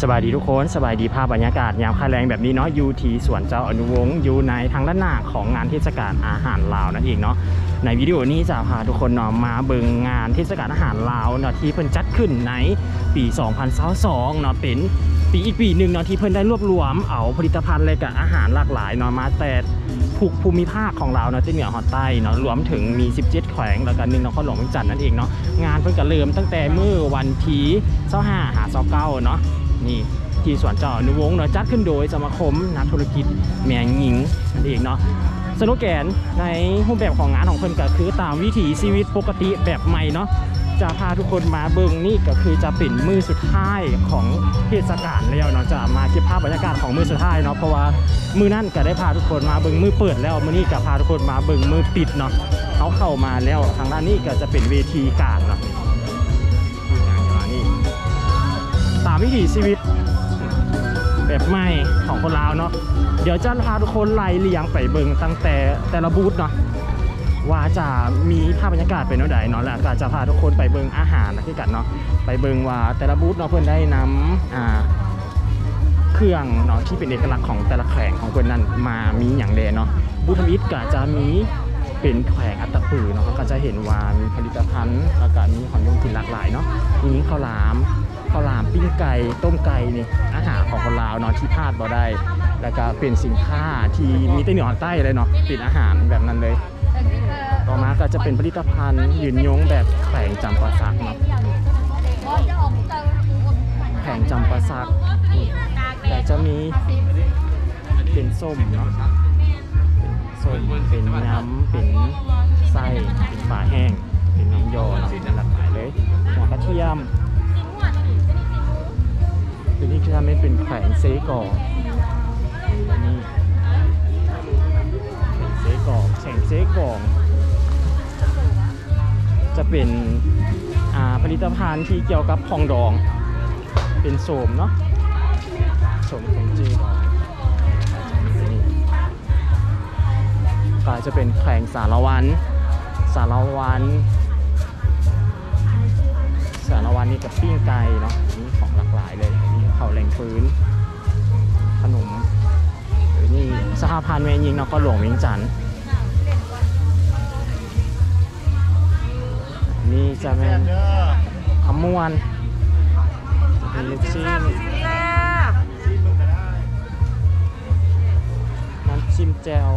สบายดีทุกคนสบายดีภาพบรรยากาศยามค่าแรงแบบนี้เนาะอยู่ที่สวนเจ้าอนุวงศ์อยู่ในทางด้านหน้าของงานเทศกาลอาหารลาวนั่นเองเนาะในวิดีโอนี้จะพาทุกคนเนาะมาเบิ่งงานเทศกาลอาหารลาวเนาะที่เพิ่นจัดขึ้นในปี 2022เนาะเป็นปีอีกปีหนึ่งเนาะที่เพิ่นได้รวบรวมเอาผลิตภัณฑ์และก็อาหารหลากหลายเนาะมาแต่ทุกภูมิภาคของเราเนาะที่เหนือฮอดใต้เนาะรวมถึงมี17แขวงแล้วก็1นครหลวงเวียงจันทน์นั่นเองเนาะงานเพิ่นก็เริ่มตั้งแต่มื้อวันที่25 29เนาะนี่ที่สวนเจ้าอนุวงศ์เนาะจัดขึ้นโดยสมาคมนักธุรกิจแม่หญิงนั่นเองเนาะสโลแกนในรูปแบบของงานของเพิ่นก็คือตามวิถีชีวิตปกติแบบใหม่เนาะจะพาทุกคนมาเบิ่งนี่ก็คือจะเป็นมื้อสุดท้ายของเทศกาลแล้วเนาะจะมาเก็บภาพบรรยากาศของมื้อสุดท้ายเนาะเพราะว่ามื้อนั้นก็ได้พาทุกคนมาเบิ่งมื้อเปิดแล้วมื้อนี้ก็พาทุกคนมาเบิ่งมื้อปิดเนาะเขาเข้ามาแล้วทางด้านนี้ก็จะเป็นเวทีกลางเนาะนี่ตามวิถีชีวิตแบบใหม่ของคนลาวเนาะเดี๋ยวจะพาทุกคนไล่เลียงไปเบิ่งตั้งแต่ละบูธเนาะว่าจะมีภาพบรรยากาศเป็นแบบไหนเนาะแล้วก็จะพาทุกคนไปเบิ่งอาหารนะที่กันเนาะไปเบิ่งว่าแต่ละบูธเนาะเพื่อนได้นำเครื่องเนาะที่เป็นเอกลักษณ์ของแต่ละแขวงของเพื่อนนั้นมามีอย่างเดเนาะบูธทมิตก็จะมีเป็นแขวงอัตตปือเนาะก็จะเห็นว่ามีผลิตภัณฑ์แล้วก็มีของยงกินหลากหลายเนาะมีข้าวหลามปิ้งไก่ต้มไก่นี่อาหารของคนลาวเนาะที่พลาดบ่ได้แล้วก็เป็นสินค้าที่มีแต่เหนือใต้เลยเนาะเป็นอาหารแบบนั้นเลยต่อมาก็จะเป็นผลิตภัณฑ์ยืนยงแบบแขวงจำปาสักเนาะแขวงจำปาสักแต่จะมีเป็นส้มเนาะส้มเป็นน้ำเป็นไส้เป็นปลาแห้งเป็นน้ำยอเนาะหลากหลายเลยหัวกระเทียมตัวนี้จะไม่เป็นแขวงเซกอนี่เซกอแข่งเซกอจะเป็นผลิตภัณฑ์ที่เกี่ยวกับของดองเป็นโสมเนาะโสมของจีนก็จะเป็นแขวงสารวันนี่กับปิ้งไก่เนาะนี่ของหลากหลายเลยนี่ข้าวแรงฟื้นขนมนี่สหพันธ์แม่หญิงนครหลวงเวียงจันทน์นี่จะเป็นขมวนจะเป็นลูกชิ้นน้ำจิ้มแจ่ว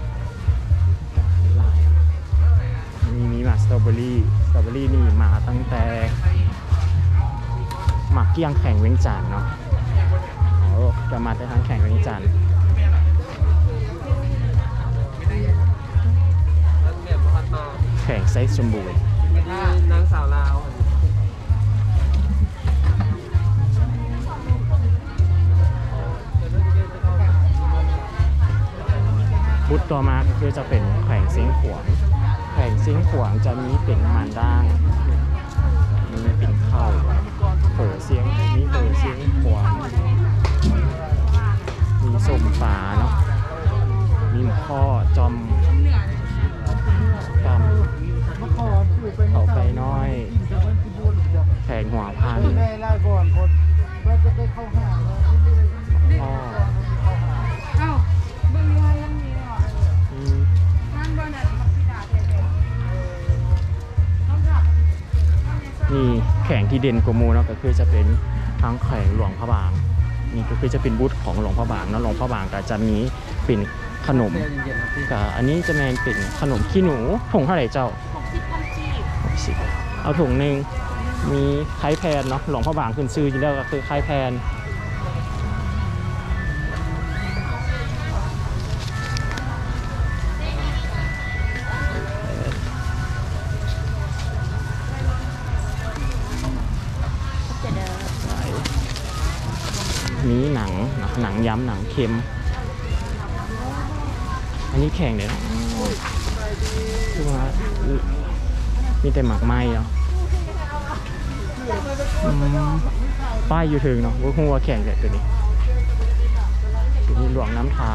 มีหมากสตรอเบอรี่นี่มาตั้งแต่หมักเกี้ยงแข่งเวียงจันทน์เนาะจะมาแต่ทางแข่งเวียงจันทน์แข่งไซส์สมบูรณ์นางสาวลาวบุตรต่อมาคือจะเป็นแข่งเสียงขวางจะมีเป็นมันด่างมีเป็นข้าวเปิดเสียงมีเปิดเสียงขวางมีส้มปลาเนาะมีหมูข้อจอมกำเขาไปน้อยแข่งหัวพันพ่อนี่แข่งที่เด่นกว่ามูเนาะก็คือจะเป็นทางแข่งหลวงพระบางนี่ก็คือจะเป็นบูธของหลวงพระบางเนาะหลวงพระบางก็จะมีเป็นขนมกับอันนี้จะเป็นขนมขี้หนูถุงเท่าไหร่เจ้า60เอาถุงหนึ่งมีไข่แพนเนาะหลวงพระบางขึ้นชื่ออยู่แล้วก็คือไข่แพนนี้หนังย้ำหนังเค็มอันนี้แข็งเลยนะคือว่ามีแต่หมักไหม้เนาะป้ายอยู่ถึงเนาะว่าหัวแข็งเลยตัวนี้หลวงน้ำทา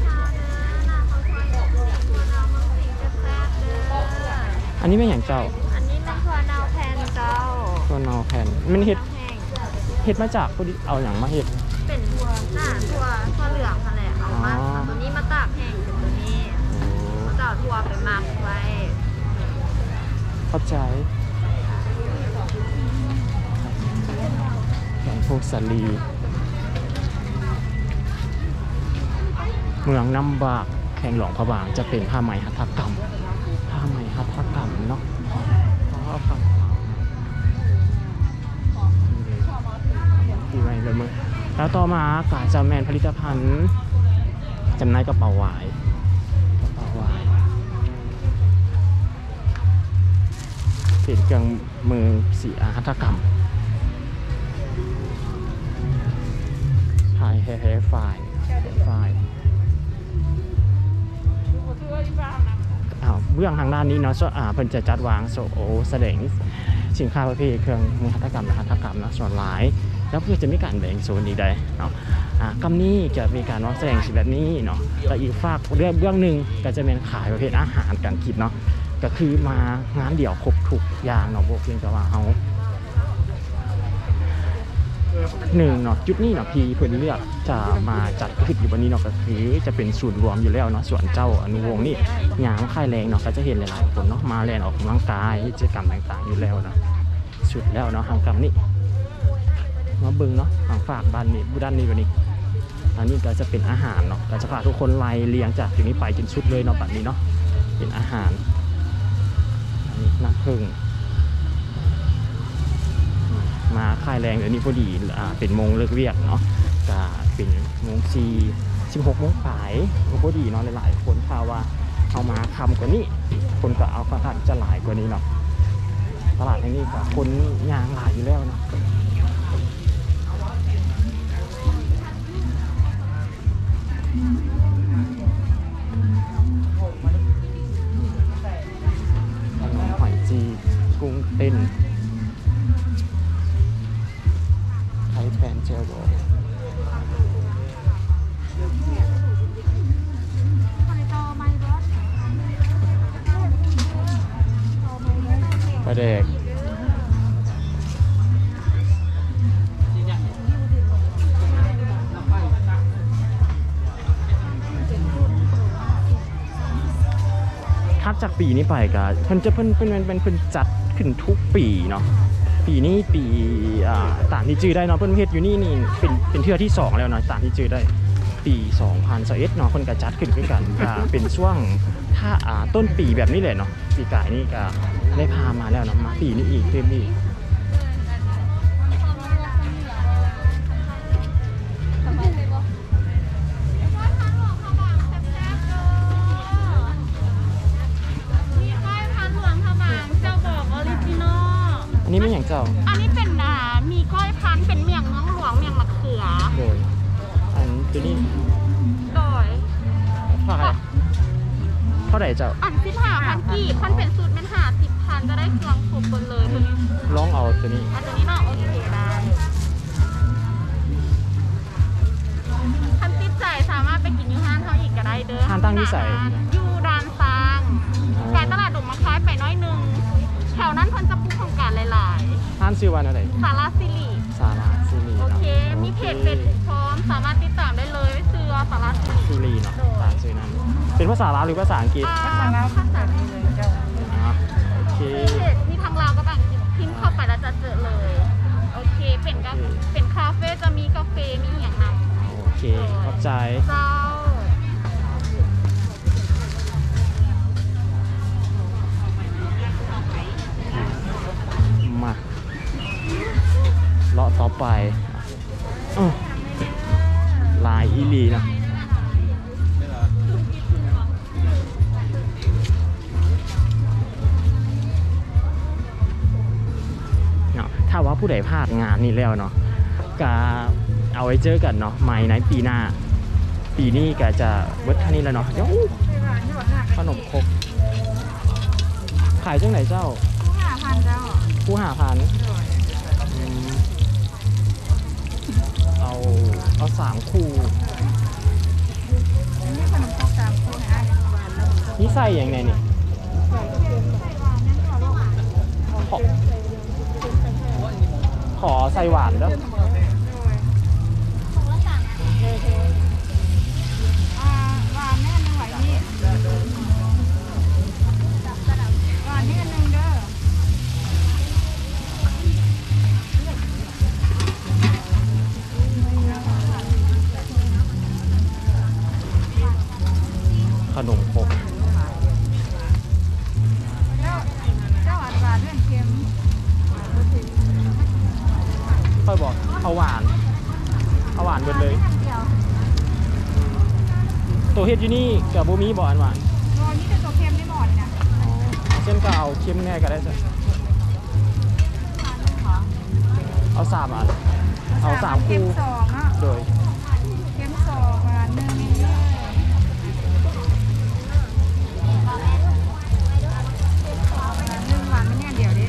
อันนี้ไม่อย่างเจ้าอันนี้เป็นถั่วเนาแผ่นเจ้าถั่วเนาแผ่นมันเห็ดเฮ็ดมาจากพวกนี้เอาอย่างมาเฮ็ดเป็นถั่วเหลืองอะไรเอามาตัวนี้มาตากแห้งเป็นตัวนี้เจ้าถั่วไปหมักไว้เข้าใจแกงพวกสาลีเมืองน้ำบากแข่งหลวงพระบางจะเป็นผ้าไหมหัตถกรรมเนาะดีไหมเลยมึงแล้วต่อมากาจะแมนผลิตภัณฑ์จำหน่ายกระเป๋าหวายเป็นเครื่องมือสีหัตถกรรมถ่ายแฮร์ไฟเบื้องทางด้านนี้เนาะเพิ่นจะจัดวางแสดงสินค้าประเภทเครื่องมือหัตถกรรมและหัตถกรรมเนาะส่วนหลายแล้วเพื่อจะมีการแบ่งโซนอีกได้เนาะกำนี้จะมีการวางแสดงสิแบบนี้เนาะแต่อีกฝากเรื่องหนึ่งก็จะเป็นขายประเภทอาหารการกินเนาะก็คือมางานเดี่ยวครบทุกอย่างเนาะพวกเพียงแต่ว่าเขาหนึ่งเนาะจุดนี้เนาะพี่เพื่อนเลือกจะมาจัดขึ้นอยู่วันนี้เนาะก็คือจะเป็นศูนย์รวมอยู่แล้วเนาะส่วนเจ้าอนุวงศ์นี่ยามค่ายแรงเนาะก็จะเห็นหลายๆคนเนาะมาแล่นออกกำลังกายกิจกรรมต่างๆอยู่แล้วเนาะสุดแล้วเนาะทางกรรมนี่มาเบิ่งเนาะทางฝากบ้านนี้ด้านนี้วันนี้อันนี้ก็จะเป็นอาหารเนาะก็จะพาทุกคนไล่เรียงจากตรงนี้ไปจนสุดเลยเนาะแบบนี้เนาะเป็นอาหารอันนี้น้ำผึ้งมาค่ายแรงเดี๋ยวนี้พอดีเป็นโมงเลิกเวียกเนาะจะเป็นโมง16 โมงปลายพอดีเนาะหลายๆคนข่าวว่าเอามาคำกว่านี้คนก็เอาค่อนข้างจะหลายกว่านี้เนาะตลาดแห่งนี้ก็คนยางหลายอยู่แล้วเนาะหอยจีกุ้งเต้นไทยแฟนเจลโบประเด็กทับจากปีนี้ไปก็เพิ่นจัดขึ้นทุกปีเนาะปีนี้ปีต่างที่จื้อได้เนาะเพิ่นเฮ็ดอยู่นี่เป็นเทื่อที่2แล้วเนาะต่างที่จื้อได้ปี2021เนาะเพิ่นก็จัดขึ้นด้วยกันเป็นช่วงถ้าต้นปีแบบนี้เลยเนาะปีกายนี่ก็ได้พามาแล้วเนาะมาปีนี้อีกเต็มอีกอันนี้ไม่อย่างเจ้าอันนี้เป็นมีก้อยพันเป็นเมี่ยงน้องหลวงเมี่ยงมะเขือโดยอันตัวนี้โดยเท่าไหร่เจ้าอัน15,000กีบมันเป็นสูตรเป็น50,000จะได้เครื่องครบหมดเลยตัวนี้ลองเอาตัวนี้ตัวนี้เนาะโอเคได้คันติดใจสามารถไปกินยูห้านเท่าอีกก็ได้เด้อห้านตั้งที่ใส่ยูดานซางไก่ตลาดดงมะคล้ายไปน้อยนึงแถวนั้นเพิ่นจะปลูกโครงการหลายๆห้านชื่อว่าอะไรสาราซิริโอเคมีเพจเป็นพร้อมสามารถติดตามได้เลยซื้อสาราซิริเนาะตามชื่อนั้นเป็นภาษาลาวหรือภาษาอังกฤษภาษาลาวภาษาอังกฤษเลยเจ้าโอเคมีทางลาวกับอังกฤษพิมพ์เข้าไปแล้วจะเจอเลยโอเคเป็นคาเฟ่จะมีกาแฟมีอย่างนั้นโอเคขอบใจเจ้ามาเลาะต่อไปลายอีลีนะถ้าว่าผู้ใดพลาดงานนี้แล้วเนาะก็เอาไว้เจอกันเนาะไม่ในปีหน้าปีนี้ก็จะเบิดแค่นี้แล้วเนาะเดี๋ยวขนมครกขายจังไหนเจ้า 5,000เจ้าผู้5,000เอา3 คู่นี่ใส่อย่างไรนี่ขขอใส่หวานเด้อหวานแม่นึงไหวนี่หวานนี่อันนึงเด้อขนมครกเจ้าหวานหวานเรื่องเค็มค่อยบอกเอาหวานเบิดเลยเดียวตัวเฮ็ดอยู่นี่กับบ่มีบ่อันหวานตัวนี้เป็นตัวเค็มได้หมดนะอ๋อเส้นก็เอาเค็มแน่ก็ได้จ้ะเอา3อันเอา3 เค็คู่มสองอ่ะโดยเค็มสองหวานหนึ่งนี่เลยหวานหนึ่งหวานไม่แน่เดี๋ยวดิ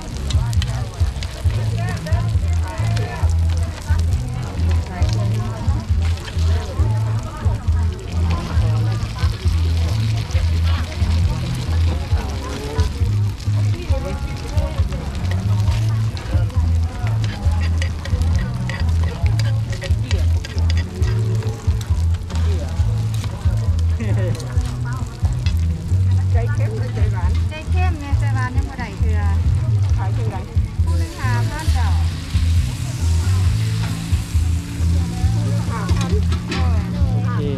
ใจเข้มใจหวานใจเข้มเนี่ยใจหวานยังบ่ได้เถื่อขายเท่าไหร่ผู้นึงหาบ้านเจ้าโอเค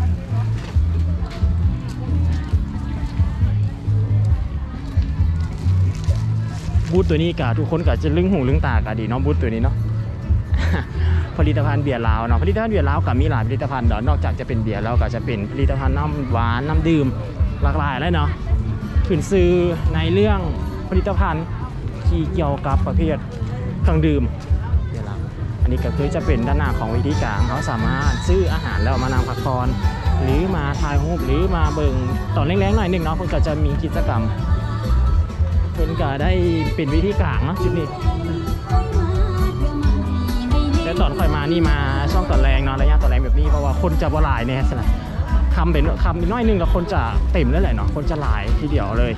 บูธตัวนี้กะทุกคนกะจะลึงหูลึงตากะดีเนาะบูธตัวนี้เนาะ ผลิตภัณฑ์เบียร์ลาวเนาะผลิตภัณฑ์เบียร์ลาวก็มีหลายผลิตภัณฑ์เนาะนอกจากจะเป็นเบียร์แล้วก็จะเป็นผลิตภัณฑ์น้ำหวานน้ำดื่มหลากหลายเลยเนาะขึ้นซื้อในเรื่องผลิตภัณฑ์ที่เกี่ยวกับประเภทเครื่องดื่มเบียร์ลาวอันนี้ก็คือจะเป็นด้านหน้าของวิธีการเขาสามารถซื้ออาหารแล้วมานั่งพักผ่อนหรือมาถ่ายรูปหรือมาเบิ่งตอนแรงๆหน่อยหนึงเนาะเพิ่นก็จะมีกิจกรรมเพิ่นก็ได้เป็นวิธีการเนาะจุดนี้แต่ตอนค่อยมานี่มาช่องตอนแรงเนาะระยะตอนแรงแบบนี้เพราะว่าคนจะบ่หลายเนี่ยสินะคำเป็นน้อยหนึงแล้วคนจะเต็มแล้วแหละเนาะคนจะหลายทีเดียวเลย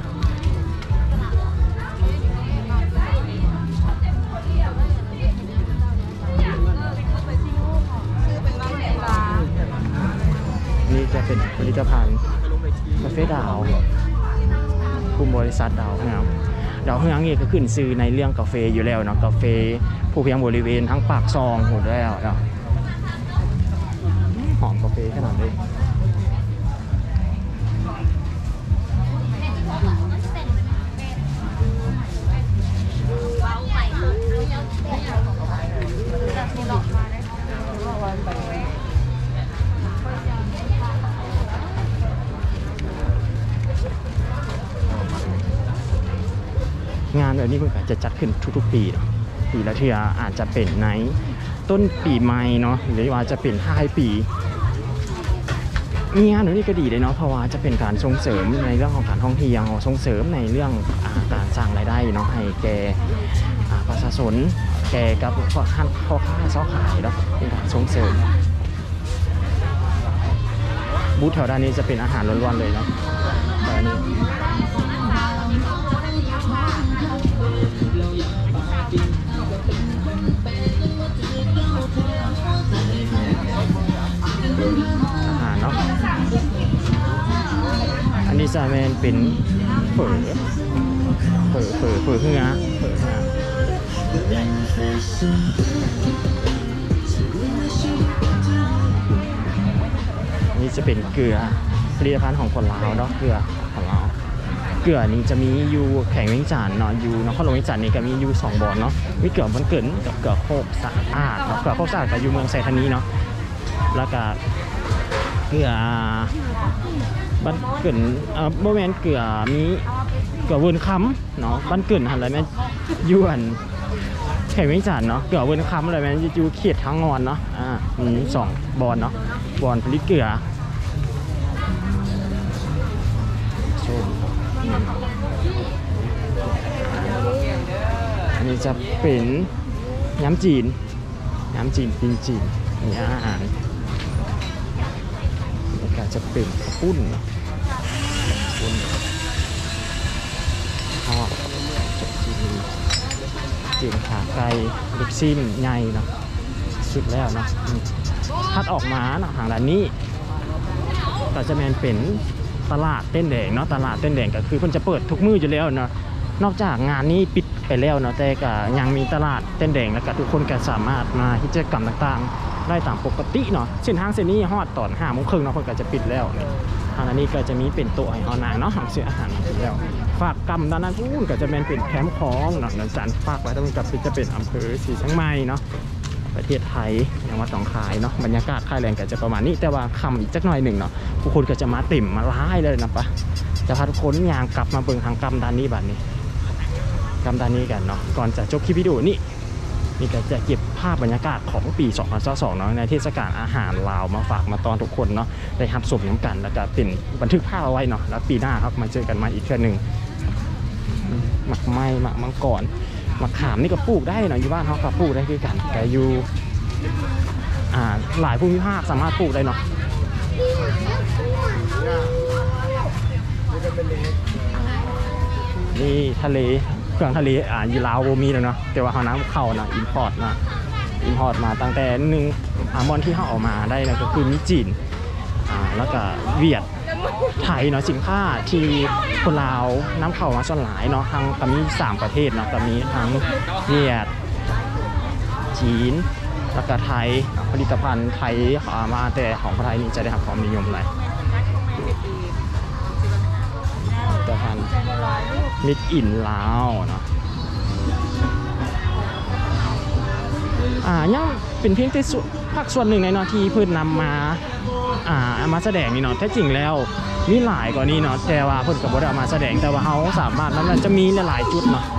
นี่จะเป็นผลิตภัณฑ์กาแฟดาวกลุ่มบริษัทดาวเฮืองดาวเฮืองนี่ก็ขึ้นซื้อในเรื่องกาแฟอยู่แล้วเนาะกาแฟผู้เพียงบริเวณทั้งปากซองหมดแล้วเนาะหอมกาแฟขนาดนี้งานแบบนี้มันก็จะจัดขึ้นทุกๆปีเนาะปีละเทื่ออาจจะเป็นในต้นปีใหม่เนาะหรือว่าจะเป็นท้ายปีมีงานแบบนี้ก็ดีเลยเนาะเพราะว่าจะเป็นการส่งเสริมในเรื่องของการท่องเที่ยวส่งเสริมในเรื่องการสร้างรายได้เนาะให้แก่ประชาชนแก่กับพ่อค้าเช้าขายเนาะเป็นการส่งเสริมบูธแถวด้านนี้จะเป็นอาหารล้วนๆเลยเนาะแต่อันนี้อาหารเนาะอันนี้จะเป็นเฝอเฮือนี่จะเป็นเกลือผลิตภัณฑ์ของคนลาวเนาะเกลือของเราเกลือนี้จะมีอยู่แข่งเวียงจันทน์เนาะอยู่นครหลวงเวียงจันทน์นี่ก็มีอยู่2บ่อเนาะมีเกลือมันเกินกับเกลือโคกสะอาดเนาะเกลือโคกสะอาดก็อยู่เมืองไซธานีเนาะแล้วก็เกลือบ้านเกินโมเมนต์เกลือมีเกลือเวิร์นคัมเนาะบ้านเกินอะไรแม่ยวนแข่งเวียงจันทน์เนาะเกลือเวิร์นคัมอะไรแม่อยู่เขตทั้งงอนเนาะมี2บ่อเนาะบ่อผลิตเกลืออันนี้จะเป็นน้ำจีนปีนจีนมีอาหารแล้วก็จะเป็นข้าวปุ้นทอดจีนจีนขาไก่ลูกชิ้นใหญ่เนาะสุดแล้วเนาะถัดออกมาเนาะทางด้านนี้ก็จะเป็นตลาดเต้นแดงเนาะตลาดเต้นแดงก็คือเพิ่นจะเปิดทุกมื้ออยู่แล้วเนาะนอกจากงานนี้ปิดไปแล้วเนาะแต่ก็ยังมีตลาดเต้นแดงแล้วก็ทุกคนก็สามารถมากิจกรรมต่างๆได้ตามปกติเนาะเส้นทางเส้นนี้ฮอดตอน5:30นเนาะเพิ่นก็จะปิดแล้วทางนี้ก็จะมีเป็นโต๊ะให้เฮานางเนาะของซื้ออาหารแล้วฝากกรรมด้านนั้นพูนก็จะเป็นแคมป์ของเนาะนันสันฝากไว้ตรงนี้ก็จะเป็นอำเภอศรีเชียงใหม่เนาะประเทศไทยจังหวัดหนองคายเนาะบรรยากาศค่ายแรงก็จะประมาณนี้แต่ว่าค่ำอีกจักหน่อยหนึ่งเนาะผู้คนก็จะมาติ่มมาล้ายเลยนะปะจะพาทุกคนยางกลับมาเบิ่งทางกรรมด้านนี้บัดนี้กรรมด้านนี้กันเนาะก่อนจะจบคลิปวิดีโอนี้ก็จะเก็บภาพบรรยากาศของปี 2022 เนาะในเทศกาลอาหารลาวมาฝากมาตอนทุกคนเนาะได้รับชมน้ำกันแล้วก็เป็นบันทึกภาพเอาไว้เนาะแล้วปีหน้าครับมาเจอกันมาอีกเทื่อหนึ่งหมักไม้หมักมังกรมะขามนี่ก็ปลูกได้เนาะอยู่บ้านเขาก็ปลูกได้ด้วยกันแต่อยู่หลายภูมิภาคสามารถปลูกได้เนาะนี่ทะเลเครื่องทะเลยีราวโบมีแล้วเนาะแต่ว่าเขาน้ำเข้านะอินพอร์ตนะอินพอร์ตมาตั้งแต่มอนที่เขาออกมาได้นะก็คือมีจีนแล้วก็เวียดไทยเนาะสินค้าที่คนลาวน้ำเข้ามาส่วนหลายเนาะทั้งก็มี3ประเทศเนาะก็มีทั้งเวียดจีนแล้วก็ไทยผลิตภัณฑ์ไทยมาแต่ของไทยนี่จะได้รับความนิยมเลยผลิตภัณฑ์มิดอินลาวเนาะยังเป็นเพียงแต่ภาคส่วนหนึ่งในเนาะที่เพิ่นนำมาแสดงนี่เนาะแท้จริงแล้วมีหลายกว่านี้เนาะแต่ว่าเพิ่นก็บ่ได้เอามาแสดงแต่ว่าเขาสามารถมันจะมีหลายจุดเนาะ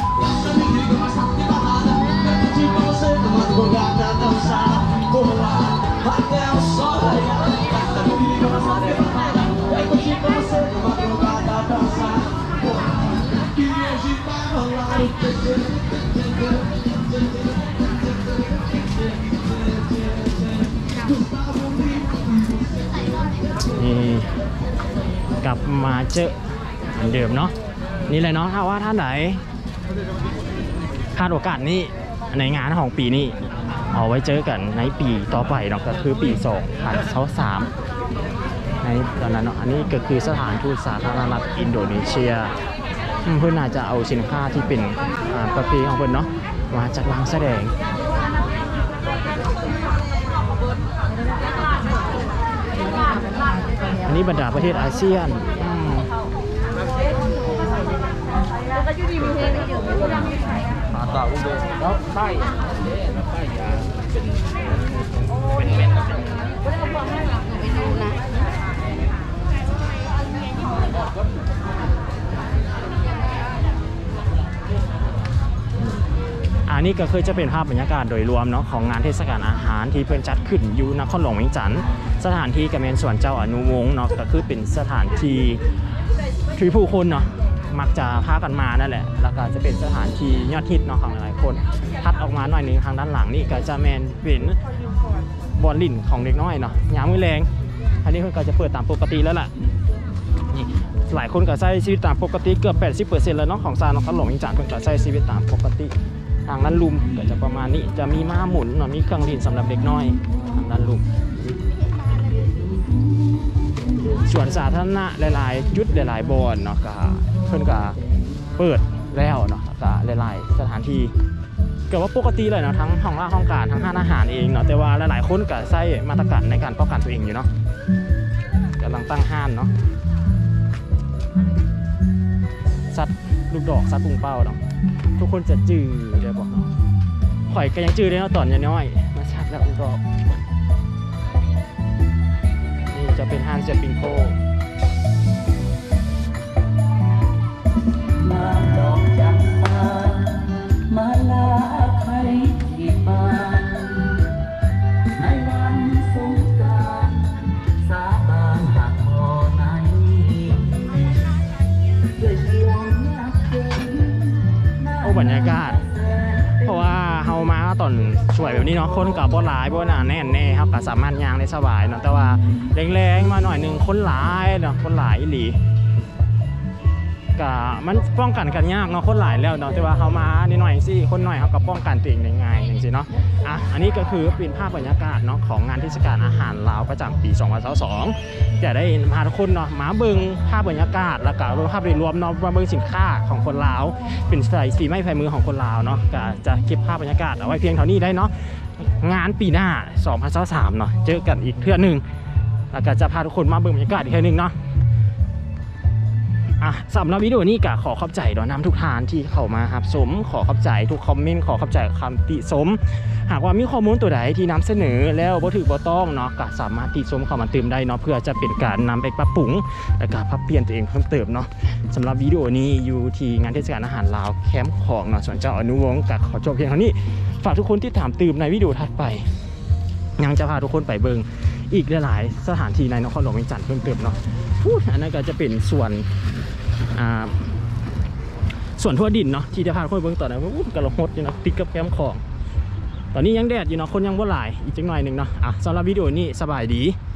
นี่กลับมาเจอเหมือนเดิมเนาะนี่เลยเนาะถ้าว่าท่านไหนพลาดโอกาสนี้ในงานของปีนี้เอาไว้เจอกันในปีต่อไปเนาะก็คือปี2023ในตอนนั้นเนาะอันนี้ก็คือสถานทูตสาธารณรัฐอินโดนีเซียเพื่อนน่าจะเอาสินค้าที่เป็นประเพณีของเพื่อนเนาะมาจัดวางแสดงอันนี้บรรดาประเทศอาเซียนแล้วใต้ยาเป็นเม็ดอันนี้ก็คือจะเป็นภาพบรรยากาศโดยรวมเนาะของงานเทศกาลอาหารที่เพิ่นจัดขึ้นอยู่นครหลวงเวียงจันทร์สถานที่ก็เป็นสวนเจ้าอนุวงศ์เนาะก็คือเป็นสถานที่ผู้คนเนาะมักจะพากันมานั่นแหละแล้วก็จะเป็นสถานที่ยอดฮิตเนาะของหลายคนถัดออกมาหน่อยนึงทางด้านหลังนี่ก็จะเป็นบอลลิ่นของเด็กน้อยเนาะยามมื้อแลงอันนี้เพิ่นก็จะเปิดตามปกติแล้วล่ะนี่หลายคนก็ใช้ชีวิตตามปกติเกือบ 80% แล้วเนาะของซานครหลวงเวียงจันทร์เพิ่นก็ใช้ชีวิตตามปกติทางด้านลุมก็จะประมาณนี้จะมีม้าหมุนเนาะมีเครื่องเล่นสำหรับเด็กน้อยทางด้านลุมส่วนสาธารณะหลายๆจุดหลายๆบอนเนาะก็เพิ่นก็เปิดแล้วเนาะก็หลายๆสถานที่เกิดว่าปกติเลยเนาะทั้งห้องล่าห้องการทั้งห้านอาหารเองเนาะแต่ว่าหลายๆคนก็ใช้มาตรการในการป้องกันตัวเองอยู่เนาะกำลังตั้งห้านเนาะสัตว์ลูกดอกสัตว์ปุงเป้าเนาะทุกคนจะจื้อเดี๋ยวบอกเนาะข่อยก็ยังจื้อได้เนาะตอนน้อยมาชัดแล้วลูกดอกนี่จะเป็นห้างเจ็ดปิงโก้มาลาใครที่บ้านในวันสงกรานต์สาบานหักคอในด้วยเสียงนักเดินบรรยากาศเพราะว่าเฮามาตอนสวยแบบนี้เนาะคนกับบ่หลายบ่หนาแน่นแน่ครับก็สามารถย่างได้สบายเนาะแต่ว่าแรงๆมาหน่อยนึงคนหลายเนาะคนหลายอีหลีกะมันป้องกันกันยากเนาะคนหลายแล้วเนาะแต่ว่าเขามานิดหน่อยสิคนหน่อยเขาก็ป้องกันตัวเองได้ง่ายอย่างสิเนาะอันนี้ก็คือเป็นภาพบรรยากาศเนาะของงานเทศกาลอาหารลาวประจำปี 2022จะได้พาทุกคนเนาะมาเบิ่งภาพบรรยากาศแล้วก็ภาพโดยรวมเนาะมาเบิ่งสินค้าของคนลาวเป็นฝีไม้ลายมือของคนลาวเนาะก็จะเก็บภาพบรรยากาศเอาไว้เพียงเท่านี้ได้เนาะงานปีหน้า 2023 เนาะเจอกันอีกเทื่อนึงแล้วก็จะพาทุกคนมาเบิ่งบรรยากาศอีกเทื่อนึงเนาะสำหรับวิดีโอนี้ก็ขอขอบใจเนาะนำทุกท่านที่เข้ามาครับสมขอขอบใจทุกคอมเมนต์ขอขอบใจคำติชมหากว่ามีข้อมูลตัวใดที่นำเสนอแล้วบ่ถูกบ่ต้องเนาะก็สามารถติชมเข้ามาเติมได้เนาะเพื่อจะเป็นการนำไปปรับปรุงและก็ปรับเปลี่ยนตัวเองเพิ่มเติมเนาะสำหรับวิดีโอนี้อยู่ที่งานเทศกาลอาหารลาวแคมป์ของเนาะสวนเจ้าอนุวงศ์ก็ขอจบเพียงเท่านี้ฝากทุกคนที่ถามตื่มในวิดีโอถัดไปยังจะพาทุกคนไปเบิ่งอีกหลายๆสถานที่ในนครหลวงเวียงจันทร์เพิ่มเติมเนาะอันนั้นก็จะเป็นส่วนทั่วดินเนาะที่จะพาคนเบิ่งต่อนะกระโหดอยู่เนาะติดกับแคมป์ของตอนนี้ยังแดดอยู่เนาะคนยังบ่หลายอีกจังหน่อยหนึ่งเนาะสำหรับวิดีโอนี้สบายดี